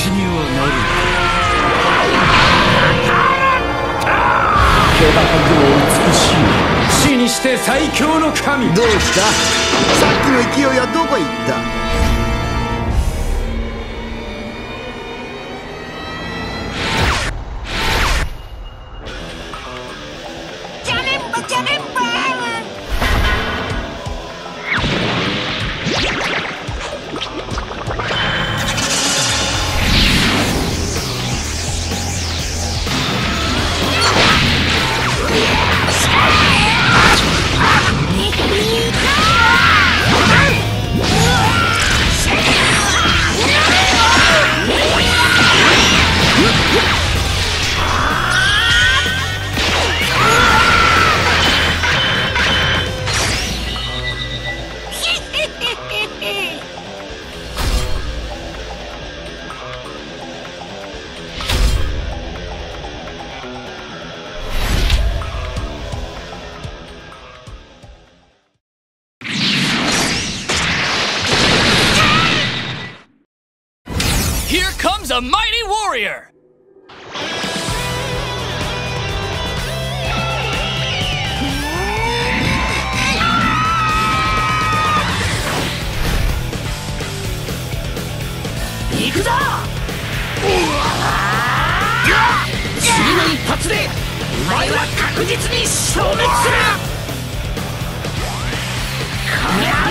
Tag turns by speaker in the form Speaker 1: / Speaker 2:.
Speaker 1: にはなる。
Speaker 2: 気高くも美しい。
Speaker 1: 死にして最強の神。
Speaker 3: どうした？さっきの勢いはどこへ行った？
Speaker 1: Here comes a mighty warrior! Ikuzo! 次の一発でお前は確実に消滅する！こりゃ